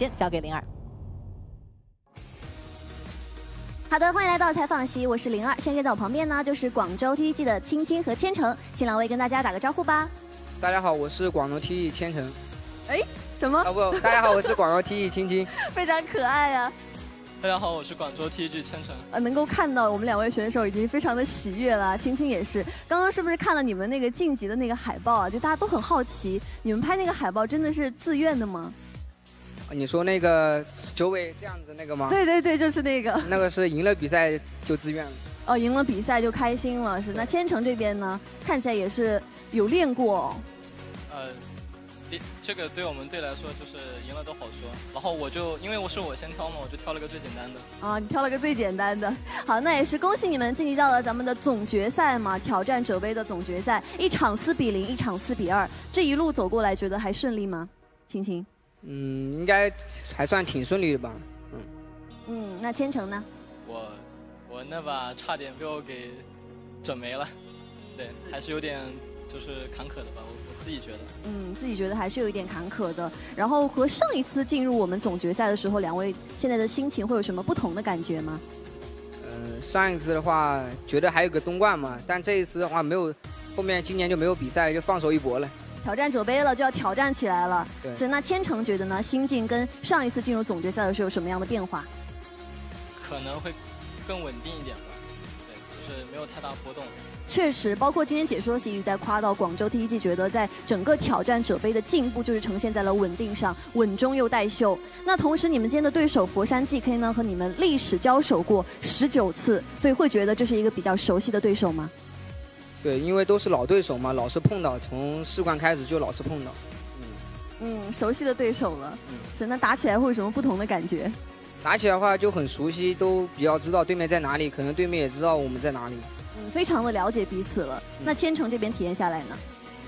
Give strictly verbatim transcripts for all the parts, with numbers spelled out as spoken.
间交给灵儿。 好的，欢迎来到采访席，我是灵儿。现在在我旁边呢，就是广州 T T G 的青青和千程，请两位跟大家打个招呼吧。 大家好，我是广州 T T G 千程。 哎，什么？ 啊不，大家好，我是广州 T T G 青青。 非常可爱呀、啊。 大家好，我是广州 T T G 千程。 呃，能够看到我们两位选手已经非常的喜悦了，青青也是。刚刚是不是看了你们那个晋级的那个海报啊？就大家都很好奇，你们拍那个海报真的是自愿的吗？ 你说那个九尾这样子那个吗？ 对对对，就是那个。 那个是赢了比赛就自愿了。 哦，赢了比赛就开心了，是。那千程这边呢，看起来也是有练过、哦。 呃。这个对我们队来说就是赢了都好说，然后我就因为我是我先挑嘛，我就挑了个最简单的。 啊，你挑了个最简单的。好，那也是恭喜你们晋级到了咱们的总决赛嘛，挑战者杯的总决赛，一场四比零，一场四比二，这一路走过来，觉得还顺利吗？青青？ 嗯，应该还算挺顺利的吧。嗯。 嗯，那千程呢？ 我我那把差点被我给整没了，对，还是有点就是坎坷的吧，我我自己觉得。 嗯，自己觉得还是有一点坎坷的。然后和上一次进入我们总决赛的时候，两位现在的心情会有什么不同的感觉吗？ 嗯、呃，上一次的话觉得还有个东莞嘛，但这一次的话没有，后面今年就没有比赛，就放手一搏了。 挑战者杯了，就要挑战起来了。 对。 是，那千程觉得呢？心境跟上一次进入总决赛的时候有什么样的变化？ 可能会更稳定一点吧，对，就是没有太大波动。 确实，包括今天解说席一直在夸到广州 T T G， 觉得在整个挑战者杯的进步就是呈现在了稳定上，稳中又带秀。那同时，你们今天的对手佛山 G K 呢，和你们历史交手过十九次，所以会觉得这是一个比较熟悉的对手吗？ 对，因为都是老对手嘛，老是碰到，从世冠开始就老是碰到。 嗯嗯，熟悉的对手了。嗯，是，那打起来会有什么不同的感觉？ 打起来的话就很熟悉，都比较知道对面在哪里，可能对面也知道我们在哪里。 嗯，非常的了解彼此了。嗯、那千程这边体验下来呢？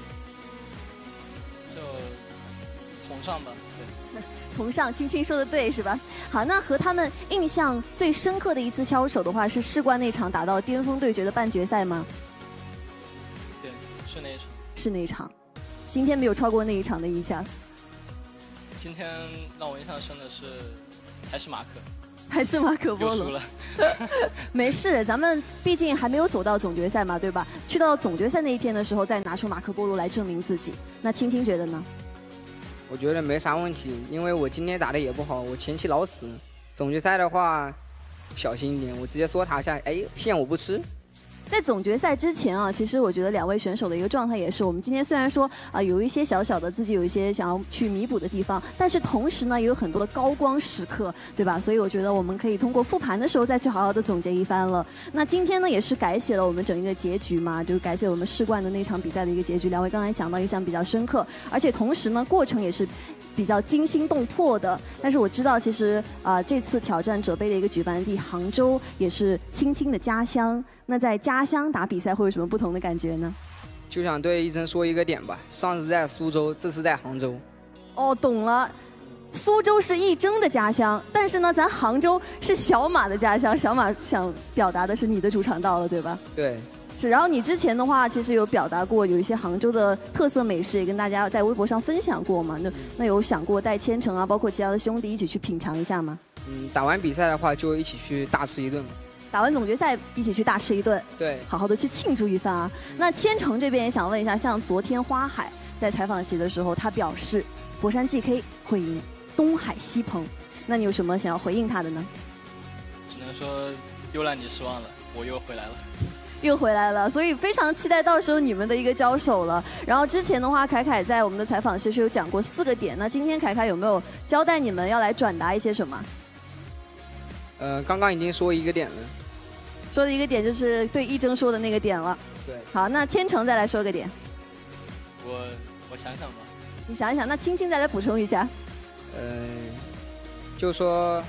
就同上吧，对。 同上，青青说的对是吧？好，那和他们印象最深刻的一次交手的话，是世冠那场打到巅峰对决的半决赛吗？ 对，是那一场。 是那一场。今天没有超过那一场的印象。 今天让我印象深的是还是马可。 还是马可波罗， 输了没事，咱们毕竟还没有走到总决赛嘛，对吧？去到总决赛那一天的时候，再拿出马可波罗来证明自己。那青青觉得呢？ 我觉得没啥问题，因为我今天打的也不好，我前期老死。总决赛的话，小心一点，我直接说他一下，哎，线我不吃。 在总决赛之前啊，其实我觉得两位选手的一个状态也是，我们今天虽然说啊、呃、有一些小小的自己有一些想要去弥补的地方，但是同时呢也有很多的高光时刻，对吧？所以我觉得我们可以通过复盘的时候再去好好的总结一番了。那今天呢也是改写了我们整一个结局嘛，就是改写我们世冠的那场比赛的一个结局。两位刚才讲到印象比较深刻，而且同时呢过程也是比较惊心动魄的。但是我知道其实啊、呃、这次挑战者杯的一个举办地杭州也是青青的家乡。那在家乡打比赛会有什么不同的感觉呢？ 就想对一真说一个点吧，上次在苏州，这次在杭州。 哦，懂了。苏州是一真的家乡，但是呢，咱杭州是小马的家乡。小马想表达的是你的主场到了，对吧？ 对。 是，然后你之前的话，其实有表达过有一些杭州的特色美食，也跟大家在微博上分享过嘛。那那有想过带千程啊，包括其他的兄弟一起去品尝一下吗？ 嗯，打完比赛的话就一起去大吃一顿嘛。 打完总决赛一起去大吃一顿， 对， 好好的去庆祝一番啊。嗯、那千程这边也想问一下，像昨天花海在采访席的时候，他表示佛山 G K 会赢东海西鹏，那你有什么想要回应他的呢？ 只能说又让你失望了，我又回来了。 又回来了，所以非常期待到时候你们的一个交手了。然后之前的话，凯凯在我们的采访其实有讲过四个点，那今天凯凯有没有交代你们要来转达一些什么？ 呃，刚刚已经说一个点了。 说的一个点就是对一真说的那个点了。 对。 好，那千程再来说个点。 我我想想吧。 你想一想，那青青再来补充一下。 呃，就说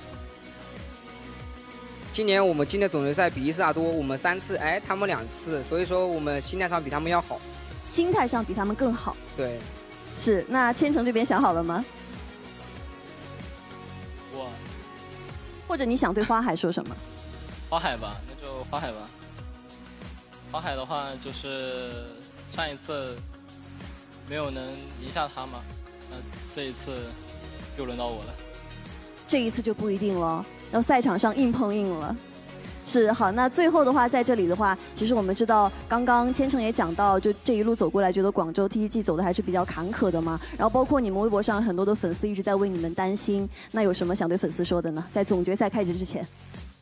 今年我们进的总决赛比伊斯塔多，我们三次，哎，他们两次，所以说我们心态上比他们要好。 心态上比他们更好。 对。 是，那千程这边想好了吗？ 我。 或者你想对花海说什么？ 花海吧，那就花海吧。花海的话，就是上一次没有能赢下他嘛，那这一次又轮到我了。 这一次就不一定了，要赛场上硬碰硬了。是好，那最后的话，在这里的话，其实我们知道，刚刚千程也讲到，就这一路走过来，觉得广州 T T G 走的还是比较坎坷的嘛。然后包括你们微博上很多的粉丝一直在为你们担心，那有什么想对粉丝说的呢？在总决赛开始之前。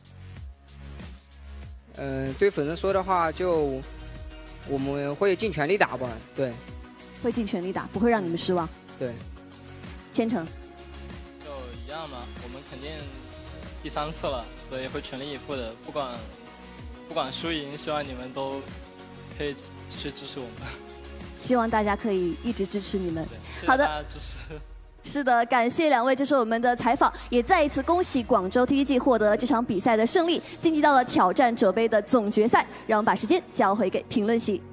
嗯、呃，对粉丝说的话，就我们会尽全力打吧，对。 会尽全力打，不会让你们失望。 对。 千程。 就一样嘛，我们肯定第三次了，所以会全力以赴的，不管不管输赢，希望你们都可以继续支持我们。 希望大家可以一直支持你们。 好的，谢谢大家支持。 是的，感谢两位，这是我们的采访，也再一次恭喜广州 T T G 获得了这场比赛的胜利，晋级到了挑战者杯的总决赛。让我们把时间交回给评论席。